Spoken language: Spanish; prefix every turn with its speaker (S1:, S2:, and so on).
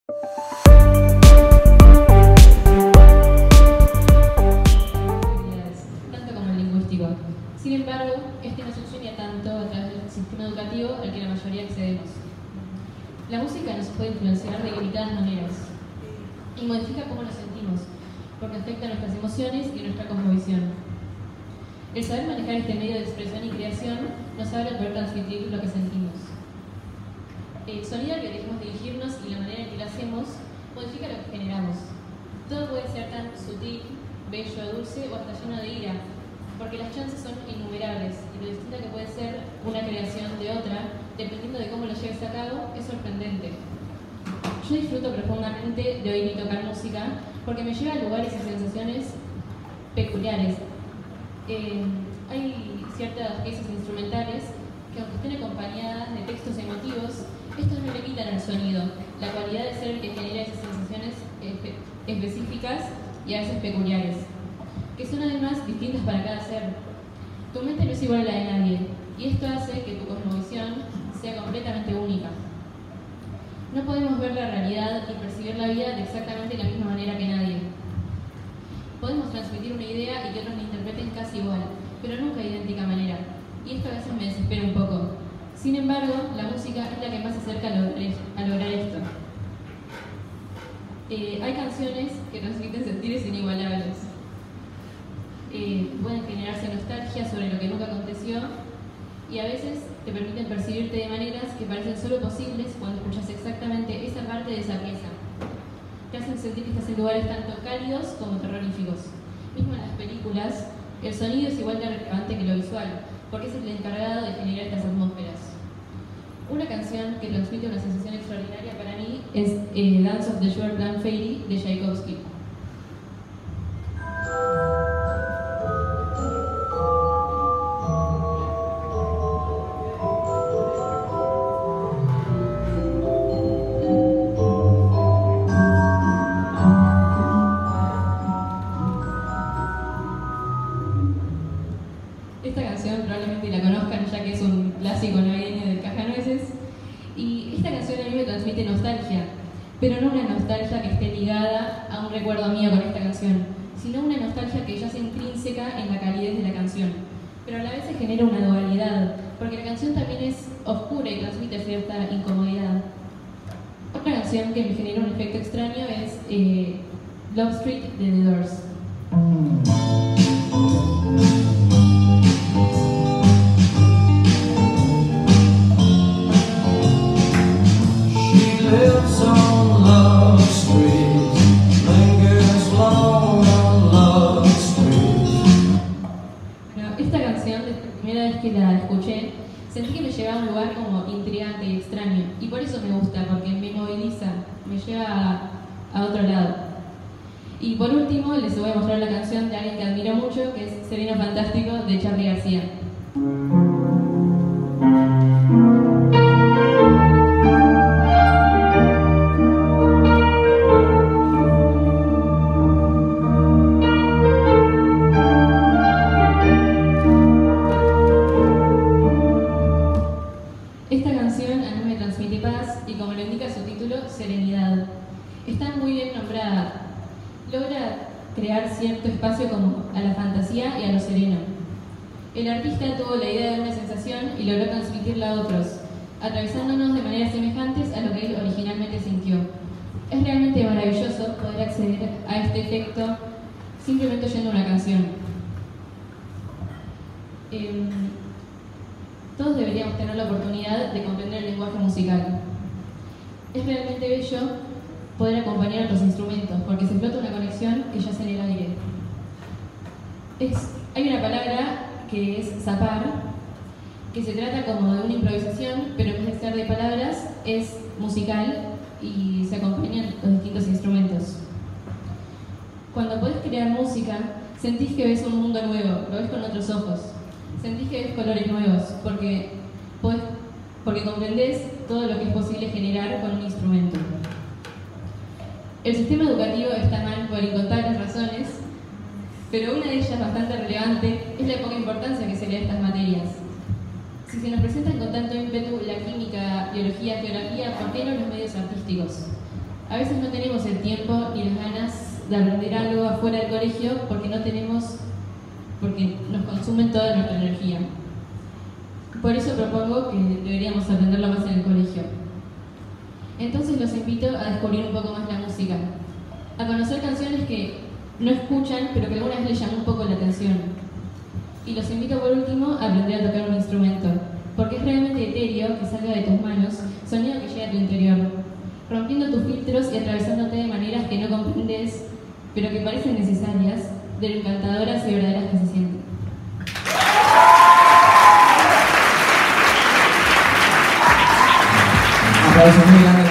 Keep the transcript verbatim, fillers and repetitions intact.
S1: Tanto como el lingüístico. Sin embargo, este no se enseña tanto a través del sistema educativo al que la mayoría accedemos. La música nos puede influenciar de ilimitadas maneras y modifica cómo nos sentimos, porque afecta nuestras emociones y nuestra cosmovisión. El saber manejar este medio de expresión y creación nos abre a poder transmitir lo que sentimos. El sonido al que elegimos dirigirnos y la manera en que lo hacemos modifica lo que generamos. Todo puede ser tan sutil, bello, dulce o hasta lleno de ira, porque las chances son innumerables y lo distinta que puede ser una creación de otra, dependiendo de cómo lo lleves a cabo, es sorprendente. Yo disfruto profundamente de oír y tocar música porque me lleva a lugares y sensaciones peculiares. Eh, hay ciertas piezas instrumentales que, aunque estén acompañadas de textos emotivos, estos no le quitan al sonido la cualidad de ser el que genera esas sensaciones espe específicas y a veces peculiares, que son además distintas para cada ser. Tu mente no es igual a la de nadie, y esto hace que tu cosmovisión sea completamente única. No podemos ver la realidad y percibir la vida de exactamente la misma manera que nadie. Podemos transmitir una idea y que otros la interpreten casi igual, pero nunca de idéntica manera, y esto a veces me desespera un poco. Sin embargo, la música es la que más se acerca a lograr, a lograr esto. Eh, hay canciones que transmiten sentires inigualables. Eh, pueden generarse nostalgia sobre lo que nunca aconteció y a veces te permiten percibirte de maneras que parecen solo posibles cuando escuchas exactamente esa parte de esa pieza. Te hacen sentir que estás en lugares tanto cálidos como terroríficos. Mismo en las películas, el sonido es igual de relevante que lo visual, porque es el encargado de generar estas atmósferas. Una canción que transmite una sensación extraordinaria para mí es eh, Dance of the Sugar Plum Fairy de Tchaikovsky. Esta canción probablemente la conozcan ya que es un clásico navideño del Cascanueces, y esta canción a mí me transmite nostalgia, pero no una nostalgia que esté ligada a un recuerdo mío con esta canción, sino una nostalgia que yace intrínseca en la calidez de la canción, pero a la vez se genera una dualidad, porque la canción también es oscura y transmite cierta incomodidad. Otra canción que me genera un efecto extraño es eh, Love Street de The Doors.
S2: Lives on Love Street, lingers long on Love Street.
S1: Bueno, esta canción, desde la primera vez que la escuché, sentí que me llevaba a un lugar como intrigante y extraño, y por eso me gusta, porque me moviliza, me lleva a, a otro lado. Y por último, les voy a mostrar la canción de alguien que admiro mucho, que es Sereno Fantástico de Charly García. Esta canción a mí me transmite paz y, como lo indica su título, serenidad. Está muy bien nombrada. Logra crear cierto espacio como a la fantasía y a lo sereno. El artista tuvo la idea de una sensación y logró transmitirla a otros, atravesándonos de maneras semejantes a lo que él originalmente sintió. Es realmente maravilloso poder acceder a este efecto simplemente oyendo una canción. Eh, Todos deberíamos tener la oportunidad de comprender el lenguaje musical. Es realmente bello poder acompañar otros instrumentos, porque se explota una conexión que yace en el aire. Es, hay una palabra que es zapar, que se trata como de una improvisación, pero en vez de ser de palabras, es musical y se acompañan los distintos instrumentos. Cuando podés crear música, sentís que ves un mundo nuevo, lo ves con otros ojos. Sentís que ves colores nuevos, porque, podés, porque comprendés todo lo que es posible generar con un instrumento. El sistema educativo está mal por incontables razones, pero una de ellas bastante relevante es la poca importancia que se le da a estas materias. Si se nos presentan con tanto ímpetu la química, biología, geografía, ¿por qué no los medios artísticos? A veces no tenemos el tiempo ni las ganas de aprender algo afuera del colegio porque no tenemos, porque nos consumen toda nuestra energía. Por eso propongo que deberíamos aprenderlo más en el colegio. Entonces los invito a descubrir un poco más la música, a conocer canciones que no escuchan, pero que alguna vez les llamó un poco la atención. Y los invito por último a aprender a tocar un instrumento, porque es realmente etéreo que salga de tus manos, sonido que llega a tu interior, rompiendo tus filtros y atravesándote de maneras que no comprendes, pero que parecen necesarias, de lo encantadoras y verdaderas que se sienten.
S2: Un aplauso muy grande.